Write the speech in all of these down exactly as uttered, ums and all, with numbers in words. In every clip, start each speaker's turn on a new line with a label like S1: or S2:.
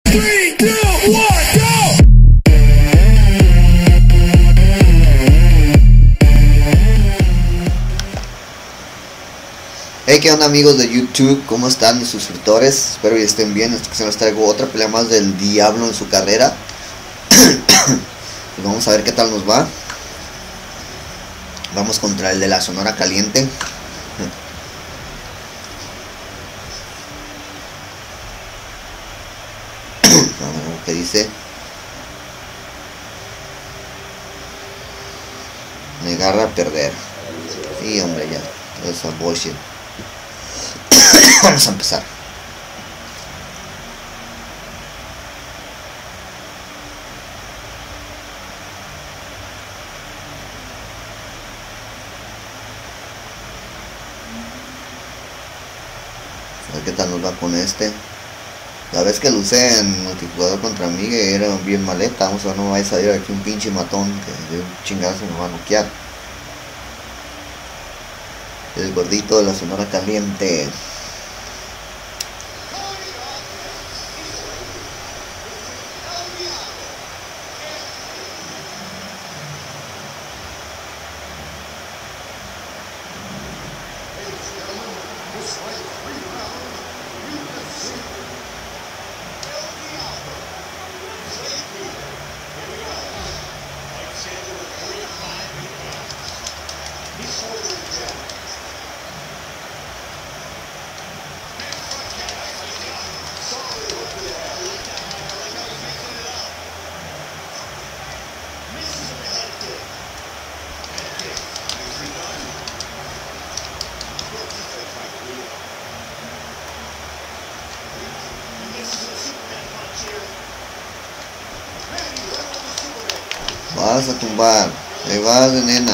S1: three, two, one, go!
S2: Hey, ¿qué onda amigos de YouTube? ¿Cómo están mis suscriptores? Espero que estén bien. Esta ocasión les traigo otra pelea más del Diablo en su carrera. Pues vamos a ver qué tal nos va. Vamos contra el de la Sonora Caliente. Vamos a ver qué dice. Negar a perder. Sí, hombre, ya. Esa bullshit. Vamos a empezar. A ver qué tal nos va con este. La vez que lo usé en multijugador contra mí era bien maleta. Vamos a ver, no me va a salir aquí un pinche matón que de un chingazo me va a noquear. El gordito de la Sonora Caliente. Vas a tumbar, ahí vas de nena.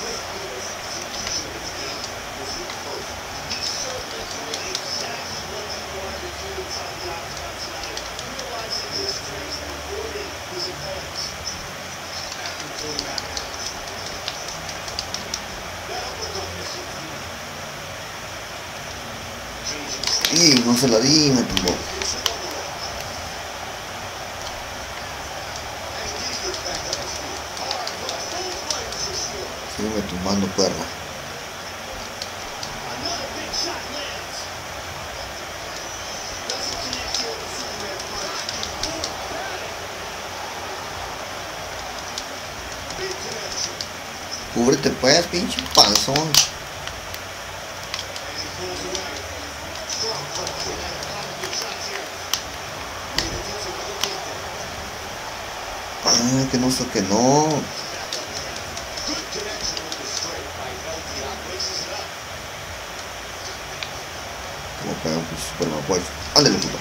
S2: Y no se la di, me tumbó. Sigue tumbando perra. Cúbrete pues, pinche panzón. Ah, que no sé que no. Como pegar un pinche super mapuel. Ándale, puto.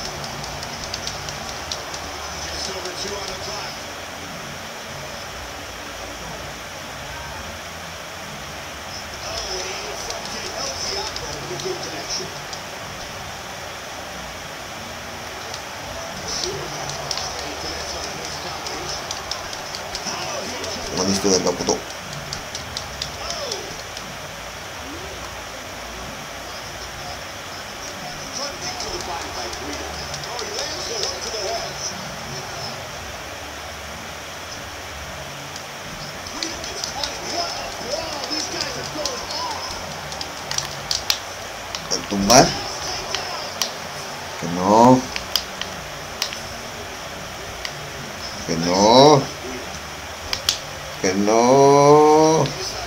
S2: Maniste verga, puto. ¿Al tumbar? Que no. Que no. Que no.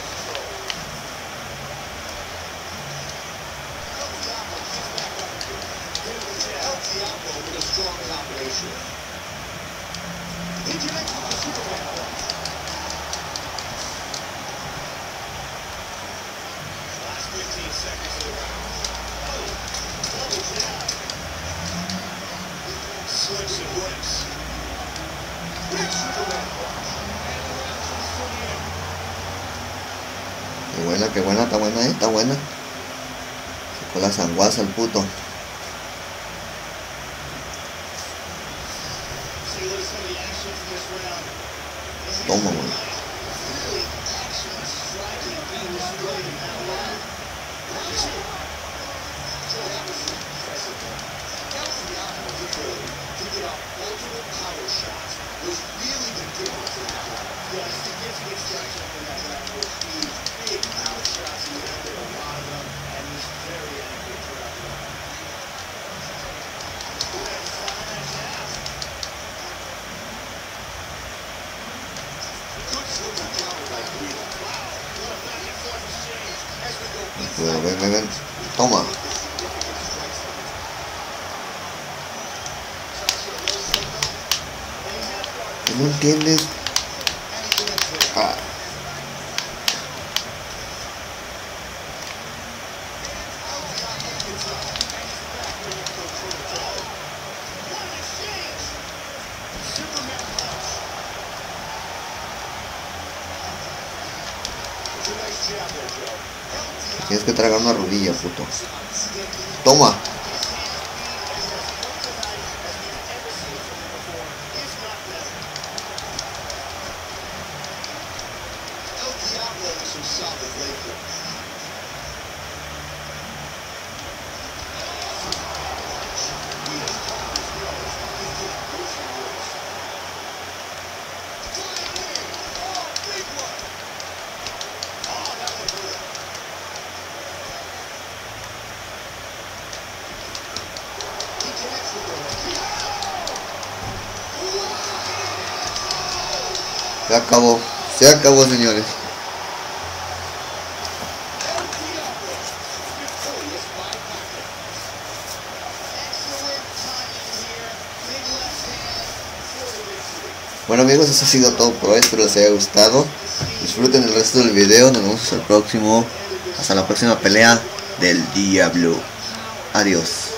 S2: Qué buena, qué buena, está buena, eh, está buena. Sacó la sanguaza el puto. Toma, güey. Bueno, ven, ven, ven. Toma. ¿No entiendes? Ah. Tienes que tragar una rodilla, puto. Toma. Se acabó, se acabó, señores. Bueno amigos, eso ha sido todo por hoy, espero les haya gustado. Disfruten el resto del video, nos vemos hasta el próximo, hasta la próxima pelea del Diablo. Adiós.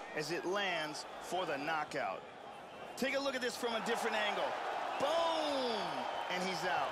S2: Take a look at this from a different angle. Boom! And he's out.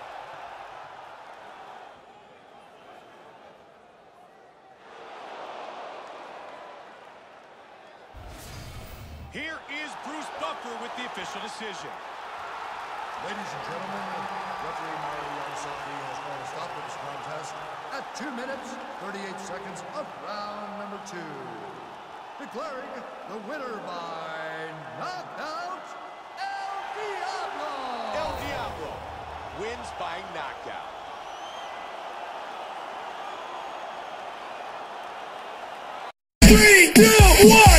S1: Here is Bruce Buffer with the official decision.
S3: Ladies and gentlemen, referee Mario Yamasaki has called a stop to this contest at two minutes, thirty-eight seconds of round number two. Declaring the winner by knockout, El Diablo!
S1: El Diablo wins by knockout.
S4: Three, two, one!